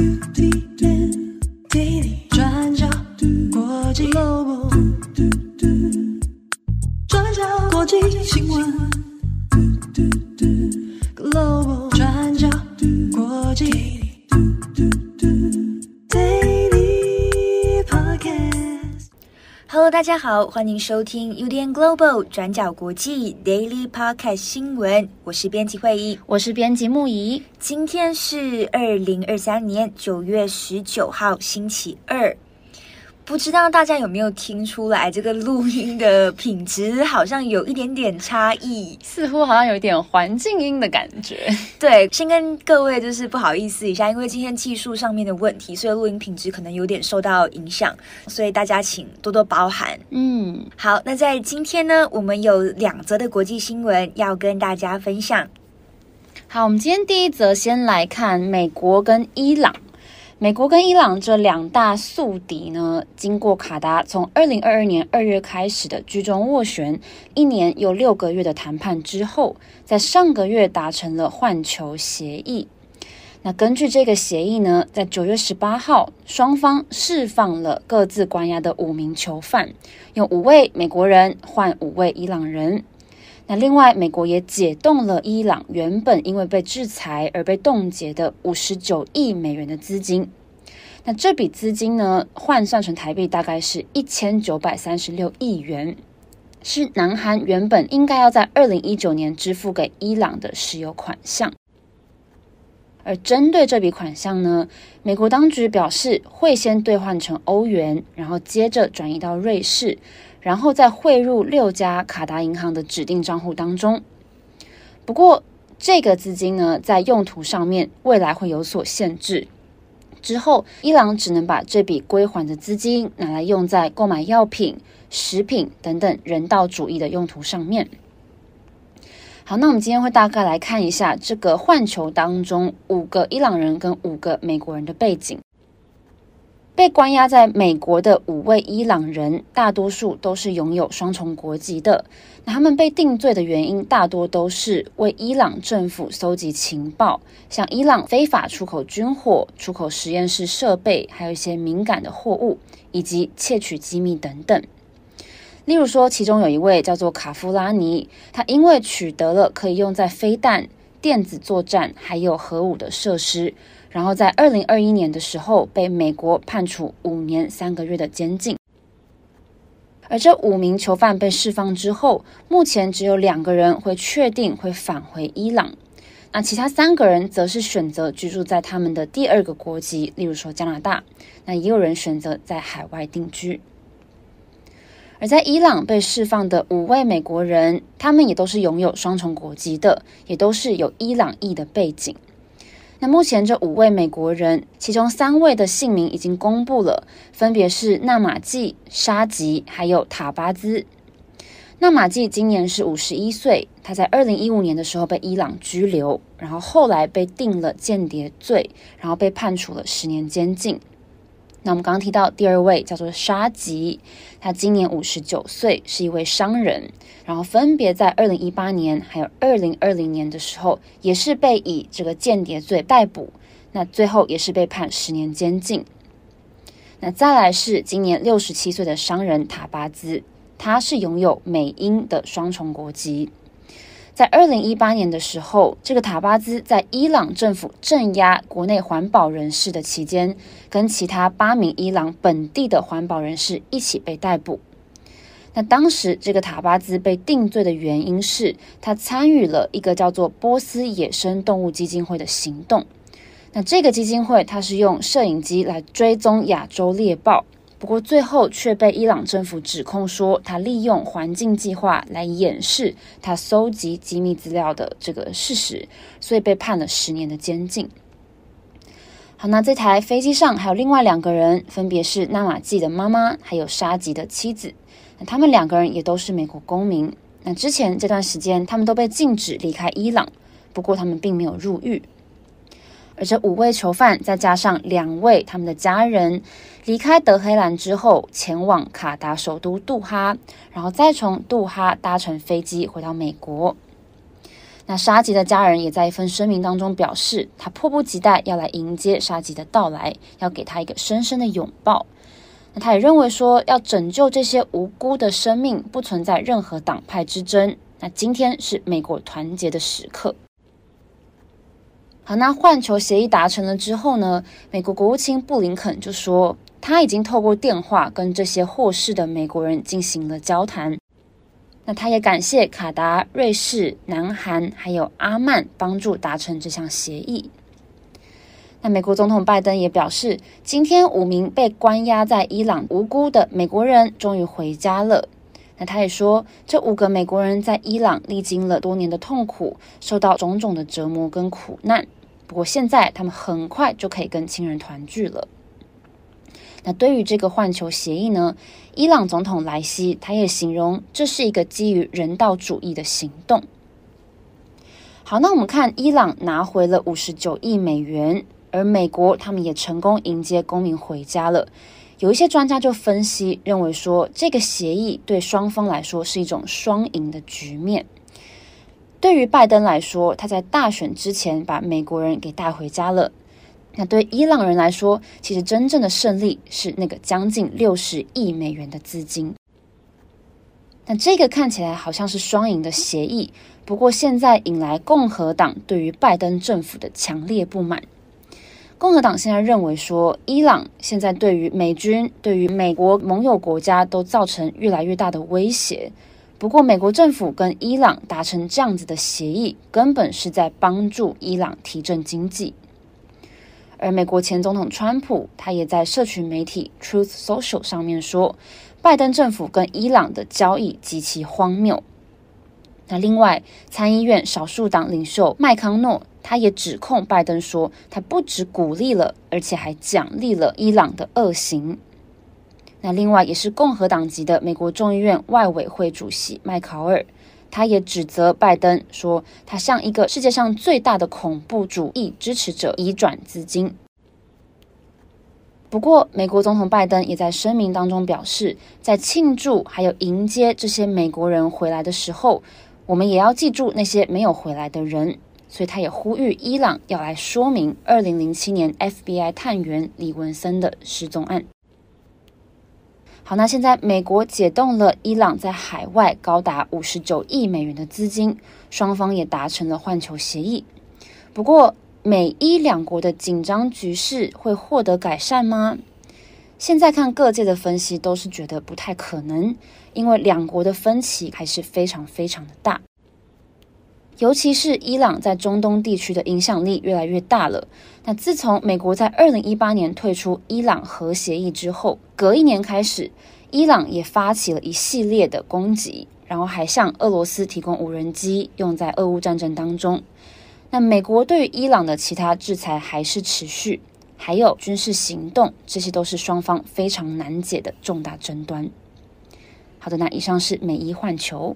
转角国际 Global， 转角国际新闻 Global， 转角国际 Daily Podcast。Hello， 大家好，欢迎收听 UDN Global 转角国际 Daily Podcast 新闻，我是编辑会议， 我是编辑木仪。 今天是2023年9月19号，星期二。不知道大家有没有听出来，这个录音的品质好像有一点点差异， 似乎好像有一点环境音的感觉。 对，先跟各位就是不好意思一下，因为今天技术上面的问题，所以录音品质可能有点受到影响，所以大家请多多包涵。好，那在今天呢，我们有2则的国际新闻要跟大家分享。 好，我们今天第一则先来看美国跟伊朗。美国跟伊朗这2大宿敌呢，经过卡达从2022年2月开始的居中斡旋，1年又6个月的谈判之后，在上个月达成了换囚协议。那根据这个协议呢，在9月18号，双方释放了各自关押的5名囚犯，用5位美国人换5位伊朗人。那另外，美国也解冻了伊朗原本因为被制裁而被冻结的59亿美元的资金。那这笔资金呢，换算成台币大概是1936亿元，是南韩原本应该要在2019年支付给伊朗的石油款项。而针对这笔款项呢，美国当局表示会先兑换成欧元，然后接着转移到瑞士，然后再汇入6家卡达银行的指定账户当中。不过这个资金呢，在用途上面未来会有所限制，之后伊朗只能把这笔归还的资金拿来用在购买药品、食品等等人道主义的用途上面。好，那我们今天会大概来看一下这个换囚当中5个伊朗人跟5个美国人的背景。被关押在美国的5位伊朗人，大多数都是拥有双重国籍的。那他们被定罪的原因大多都是为伊朗政府搜集情报，像伊朗非法出口军火、出口实验室设备，还有一些敏感的货物，以及窃取机密等等。例如说，其中有一位叫做卡夫拉尼，他因为取得了可以用在飞弹、电子作战还有核武的设施，然后在2021年的时候被美国判处5年3个月的监禁。而这5名囚犯被释放之后，目前只有2个人会确定会返回伊朗，那其他3个人则是选择居住在他们的第2个国籍，例如说加拿大，那也有人选择在海外定居。而在伊朗被释放的5位美国人，他们也都是拥有双重国籍的，也都是有伊朗裔的背景。那目前这5位美国人，其中3位的姓名已经公布了，分别是纳马季、沙吉还有塔巴兹。纳马季今年是51岁，他在2015年的时候被伊朗拘留，然后后来被定了间谍罪，然后被判处了10年监禁。那我们刚刚提到第2位叫做沙吉，他今年59岁，是一位商人，然后分别在2018年还有2020年的时候，也是被以这个间谍罪逮捕，那最后也是被判10年监禁。那再来是今年67岁的商人塔巴兹，他是拥有美英的双重国籍。在2018年的时候，这个塔巴兹在伊朗政府镇压国内环保人士的期间，跟其他8名伊朗本地的环保人士一起被逮捕。那当时这个塔巴兹被定罪的原因是，他参与了一个叫做波斯野生动物基金会的行动。那这个基金会它是用摄影机来追踪亚洲猎豹，不过最后却被伊朗政府指控说，他利用环境计划来掩饰他搜集机密资料的这个事实，所以被判了10年的监禁。好，那这台飞机上还有另外2个人，分别是纳马季的妈妈还有沙吉的妻子。那他们2个人也都是美国公民。那之前这段时间他们都被禁止离开伊朗，不过他们并没有入狱。而这5位囚犯再加上2位他们的家人，离开德黑兰之后前往卡达首都杜哈，然后再从杜哈搭乘飞机回到美国。 那沙吉的家人也在一份声明当中表示，他迫不及待要来迎接沙吉的到来，要给他一个深深的拥抱。那他也认为说，要拯救这些无辜的生命，不存在任何党派之争。那今天是美国团结的时刻。好，那换球协议达成了之后呢，美国国务卿布林肯就说，他已经透过电话跟这些获释的美国人进行了交谈。那他也感谢卡达、瑞士、南韩还有阿曼帮助达成这项协议。那美国总统拜登也表示，今天5名被关押在伊朗无辜的美国人终于回家了。那他也说，这5个美国人在伊朗历经了多年的痛苦，受到种种的折磨跟苦难，不过现在他们很快就可以跟亲人团聚了。那对于这个换球协议呢，伊朗总统莱西他也形容这是一个基于人道主义的行动。好，那我们看伊朗拿回了59亿美元，而美国他们也成功迎接公民回家了。有一些专家就分析认为说，这个协议对双方来说是一种双赢的局面。对于拜登来说，他在大选之前把美国人给带回家了。那对伊朗人来说，其实真正的胜利是那个将近60亿美元的资金。那这个看起来好像是双赢的协议，不过现在引来共和党对于拜登政府的强烈不满。共和党现在认为说，伊朗现在对于美军、对于美国盟友国家都造成越来越大的威胁。不过美国政府跟伊朗达成这样子的协议，根本是在帮助伊朗提振经济。而美国前总统川普，他也在社群媒体 Truth Social 上面说，拜登政府跟伊朗的交易极其荒谬。那另外，参议院少数党领袖麦康诺，他也指控拜登说，他不只鼓励了，而且还奖励了伊朗的恶行。那另外也是共和党籍的美国众议院外委会主席麦考尔，他也指责拜登说，他向一个世界上最大的恐怖主义支持者移转资金。不过美国总统拜登也在声明当中表示，在庆祝还有迎接这些美国人回来的时候，我们也要记住那些没有回来的人。所以他也呼吁伊朗要来说明2007年 FBI 探员李文森的失踪案。好，那现在美国解冻了伊朗在海外高达59亿美元的资金，双方也达成了换球协议。不过美伊两国的紧张局势会获得改善吗？现在看各界的分析都是觉得不太可能，因为两国的分歧还是非常非常的大。尤其是伊朗在中东地区的影响力越来越大了。那自从美国在2018年退出伊朗核协议之后，隔一年开始，伊朗也发起了一系列的攻击，然后还向俄罗斯提供无人机，用在俄乌战争当中。那美国对于伊朗的其他制裁还是持续，还有军事行动，这些都是双方非常难解的重大争端。好的，那以上是美伊换球。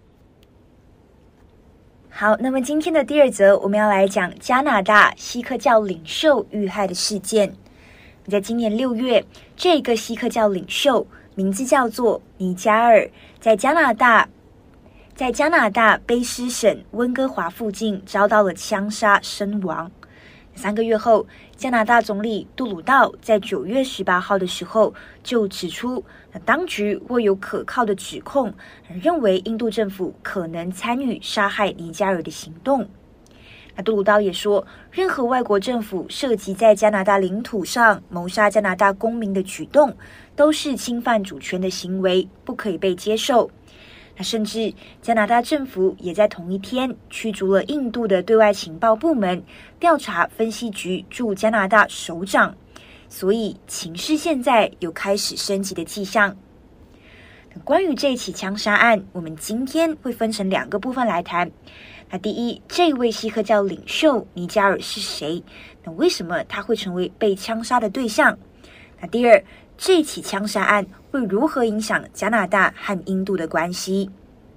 好，那么今天的第2则，我们要来讲加拿大锡克教领袖遇害的事件。在今年6月，这个锡克教领袖名字叫做尼加尔，在加拿大卑诗省温哥华附近遭到了枪杀身亡。3个月后，加拿大总理杜鲁道在9月18号的时候就指出，当局握有可靠的指控，认为印度政府可能参与杀害尼加尔的行动。杜鲁道也说，任何外国政府涉及在加拿大领土上谋杀加拿大公民的举动，都是侵犯主权的行为，不可以被接受。甚至加拿大政府也在同一天驱逐了印度的对外情报部门调查分析局驻加拿大首长，所以情势现在有开始升级的迹象。关于这起枪杀案，我们今天会分成2个部分来谈。第一，这位锡克教领袖尼加尔是谁？为什么他会成为被枪杀的对象？第二，这起枪杀案会如何影响加拿大和印度的关系？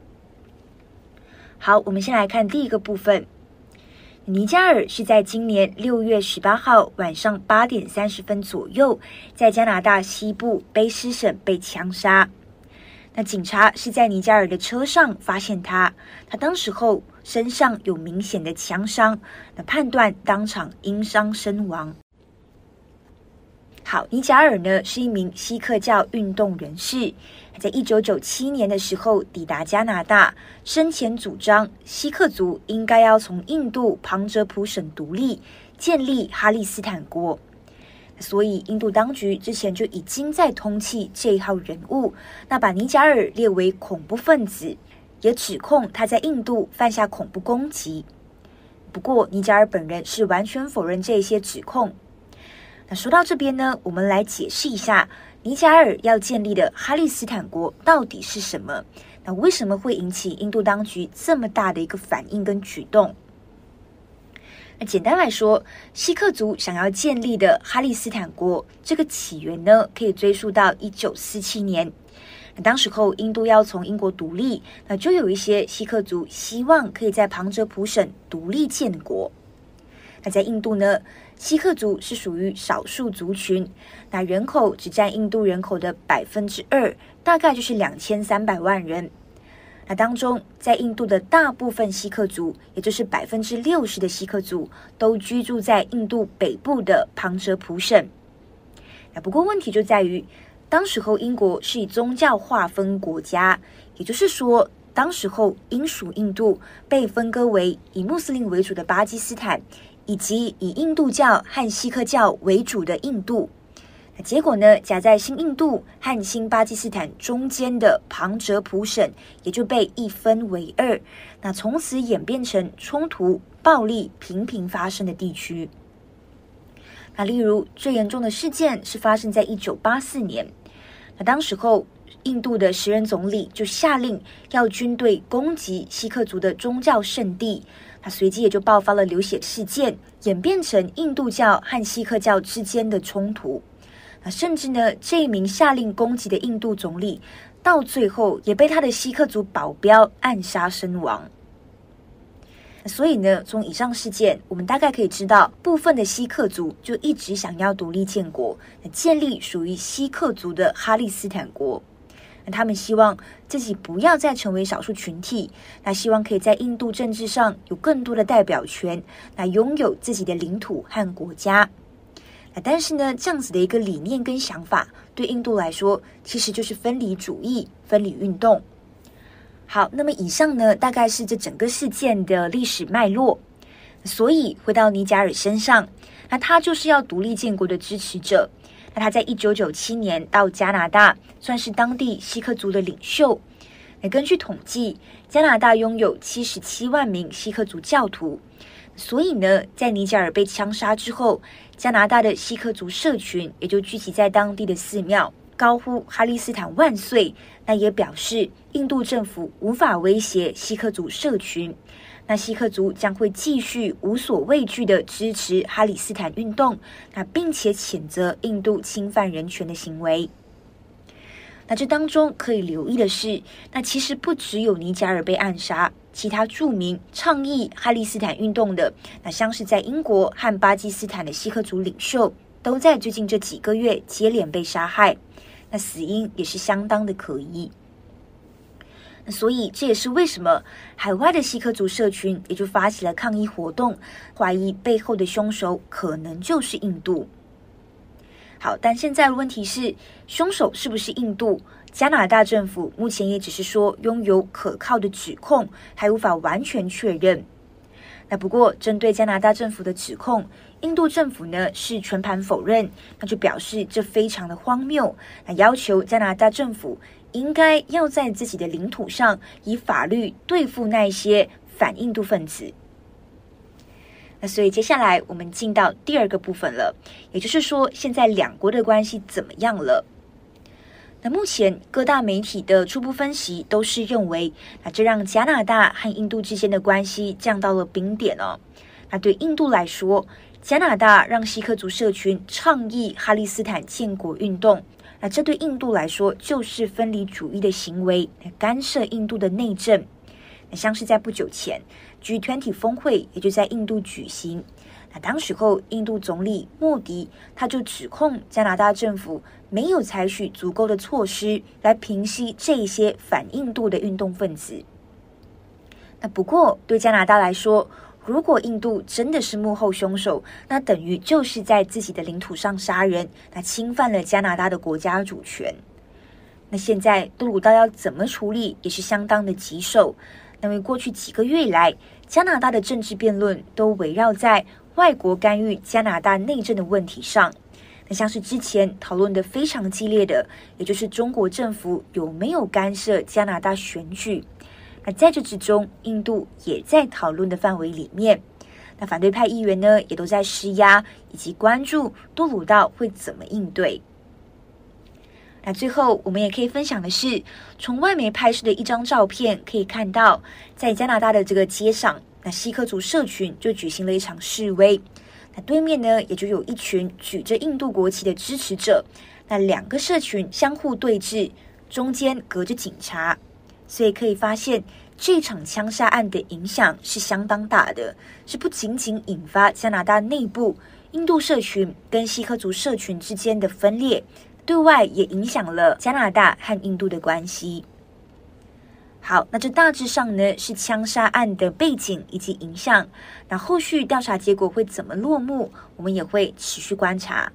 好，我们先来看第一个部分。尼加尔是在今年6月18号晚上8点30分左右，在加拿大西部卑诗省被枪杀。警察是在尼加尔的车上发现他当时候身上有明显的枪伤，那判断当场因伤身亡。好，尼贾尔呢是一名锡克教运动人士，在1997年的时候抵达加拿大，生前主张锡克族应该要从印度旁遮普省独立，建立哈利斯坦国。所以印度当局之前就已经在通缉这一号人物，那把尼贾尔列为恐怖分子，也指控他在印度犯下恐怖攻击。不过尼贾尔本人是完全否认这些指控。那说到这边呢，我们来解释一下尼贾尔要建立的哈利斯坦国到底是什么，那为什么会引起印度当局这么大的一个反应跟举动。那简单来说，锡克族想要建立的哈利斯坦国这个起源呢，可以追溯到1947年。那当时候印度要从英国独立，那就有一些锡克族希望可以在旁遮普省独立建国。那在印度呢，锡克族是属于少数族群，那人口只占印度人口的2%，大概就是2300万人。那当中，在印度的大部分锡克族，也就是60%的锡克族，都居住在印度北部的旁遮普省。那不过问题就在于，当时候英国是以宗教划分国家，也就是说，当时候英属印度被分割为以穆斯林为主的巴基斯坦，以及以印度教和锡克教为主的印度。那结果呢，夹在新印度和新巴基斯坦中间的旁遮普省也就被一分为二，那从此演变成冲突、暴力频频发生的地区。那例如最严重的事件是发生在1984年，那当时候印度的时任总理就下令要军队攻击锡克族的宗教圣地，那随即也就爆发了流血事件，演变成印度教和锡克教之间的冲突。那甚至呢，这一名下令攻击的印度总理，到最后也被他的锡克族保镖暗杀身亡。所以呢，从以上事件，我们大概可以知道，部分的锡克族就一直想要独立建国，建立属于锡克族的哈利斯坦国。他们希望自己不要再成为少数群体，那希望可以在印度政治上有更多的代表权，那拥有自己的领土和国家。但是呢，这样子的一个理念跟想法，对印度来说，其实就是分离主义、分离运动。好，那么以上呢，大概是这整个事件的历史脉络。所以回到尼贾尔身上，那他就是要独立建国的支持者。那他在1997年到加拿大，算是当地锡克族的领袖。那根据统计，加拿大拥有77万名锡克族教徒。所以呢，在尼贾尔被枪杀之后，加拿大的锡克族社群也就聚集在当地的寺庙，高呼哈利斯坦万岁，那也表示印度政府无法威胁锡克族社群，那锡克族将会继续无所畏惧地支持哈里斯坦运动，那并且谴责印度侵犯人权的行为。那这当中可以留意的是，那其实不只有尼贾尔被暗杀，其他著名倡议哈利斯坦运动的，那像是在英国和巴基斯坦的锡克族领袖，都在最近这几个月接连被杀害，那死因也是相当的可疑。所以这也是为什么海外的锡克族社群也就发起了抗议活动，怀疑背后的凶手可能就是印度。好，但现在的问题是，凶手是不是印度？加拿大政府目前也只是说拥有可靠的指控，还无法完全确认。那不过，针对加拿大政府的指控，印度政府呢是全盘否认，那就表示这非常的荒谬，那要求加拿大政府应该要在自己的领土上以法律对付那些反印度分子。那所以接下来我们进到第二个部分了，也就是说现在两国的关系怎么样了？那目前各大媒体的初步分析都是认为，那这让加拿大和印度之间的关系降到了冰点哦。那对印度来说，加拿大让锡克族社群倡议哈利斯坦建国运动，那这对印度来说就是分离主义的行为，干涉印度的内政。那像是在不久前 G20 峰会也就在印度举行，那当时候印度总理莫迪他就指控加拿大政府没有采取足够的措施来平息这一些反印度的运动分子。那那不过对加拿大来说，如果印度真的是幕后凶手，那等于就是在自己的领土上杀人，那侵犯了加拿大的国家主权。那现在杜鲁道要怎么处理也是相当的棘手，因为过去几个月以来，加拿大的政治辩论都围绕在外国干预加拿大内政的问题上。那像是之前讨论的非常激烈的，也就是中国政府有没有干涉加拿大选举。那在这之中，印度也在讨论的范围里面。那反对派议员呢，也都在施压以及关注杜鲁道会怎么应对。那最后我们也可以分享的是，从外媒拍摄的一张照片可以看到，在加拿大的这个街上，那锡克族社群就举行了一场示威。那对面呢，也就有一群举着印度国旗的支持者。那两个社群相互对峙，中间隔着警察，所以可以发现这场枪杀案的影响是相当大的，是不仅仅引发加拿大内部印度社群跟锡克族社群之间的分裂，对外也影响了加拿大和印度的关系。好，那这大致上呢是枪杀案的背景以及影响，那后续调查结果会怎么落幕，我们也会持续观察。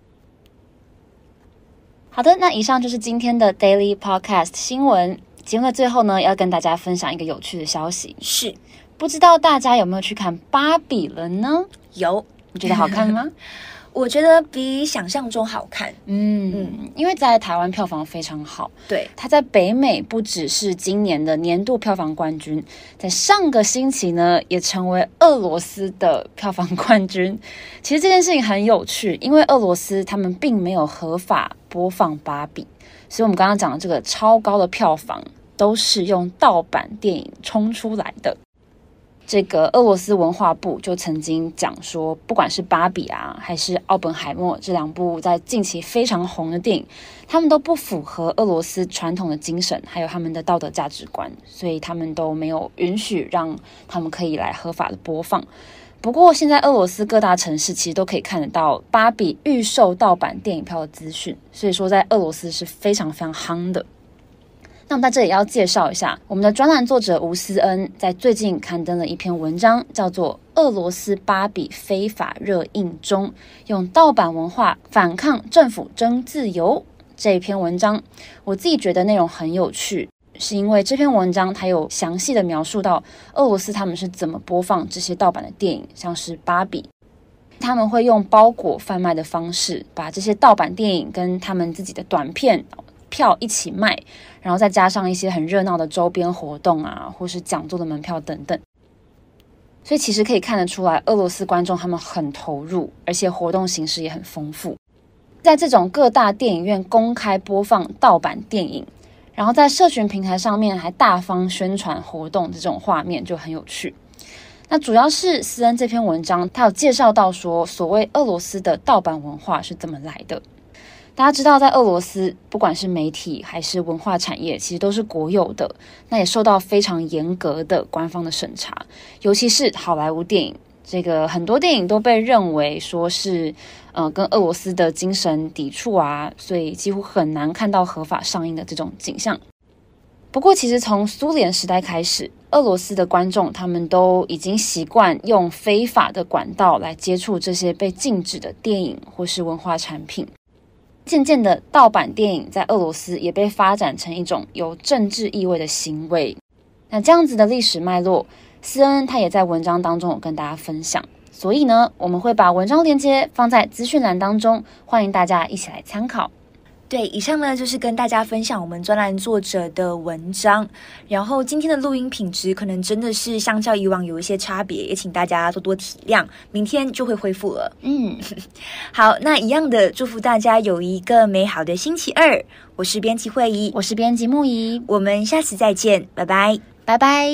好的，那以上就是今天的 Daily Podcast 新闻。节目的最后呢，要跟大家分享一个有趣的消息， 是不知道大家有没有去看芭比了呢？ 有， 你觉得好看吗？ 我觉得比想象中好看。 因为在台湾票房非常好， 对， 它在北美不只是今年的年度票房冠军，在上个星期呢也成为俄罗斯的票房冠军。其实这件事情很有趣，因为俄罗斯他们并没有合法播放芭比，所以我们刚刚讲的这个超高的票房都是用盗版电影冲出来的。这个俄罗斯文化部就曾经讲说，不管是芭比啊还是奥本海默这两部在近期非常红的电影，他们都不符合俄罗斯传统的精神还有他们的道德价值观，所以他们都没有允许让他们可以来合法的播放。不过现在俄罗斯各大城市其实都可以看得到芭比预售盗版电影票的资讯，所以说在俄罗斯是非常非常夯的。那我们在这里要介绍一下，我们的专栏作者吴思恩在最近刊登了一篇文章，叫做《俄罗斯芭比非法热映中，用盗版文化反抗政府争自由》。这篇文章我自己觉得内容很有趣，是因为这篇文章它有详细的描述到俄罗斯他们是怎么播放这些盗版的电影，像是芭比，他们会用包裹贩卖的方式把这些盗版电影跟他们自己的短片票一起卖，然后再加上一些很热闹的周边活动啊，或是讲座的门票等等。所以其实可以看得出来，俄罗斯观众他们很投入，而且活动形式也很丰富。在这种各大电影院公开播放盗版电影，然后在社群平台上面还大方宣传活动，这种画面就很有趣。那主要是思恩这篇文章他有介绍到说，所谓俄罗斯的盗版文化是怎么来的。大家知道在俄罗斯不管是媒体还是文化产业其实都是国有的，那也受到非常严格的官方的审查，尤其是好莱坞电影，这个很多电影都被认为说是跟俄罗斯的精神抵触啊，所以几乎很难看到合法上映的这种景象。不过其实从苏联时代开始，俄罗斯的观众他们都已经习惯用非法的管道来接触这些被禁止的电影或是文化产品。渐渐的，盗版电影在俄罗斯也被发展成一种有政治意味的行为。那这样子的历史脉络，思恩他也在文章当中有跟大家分享，所以呢，我们会把文章链接放在资讯栏当中，欢迎大家一起来参考。 对，以上呢就是跟大家分享我们专栏作者的文章，然后今天的录音品质可能真的是相较以往有一些差别，也请大家多多体谅，明天就会恢复了。好，那一样的祝福大家有一个美好的星期二。我是编辑慧仪， 我是编辑木仪， 我们下次再见，拜拜， 拜拜。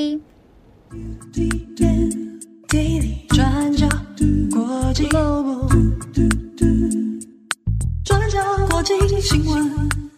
转角国际 Global 转角国际新闻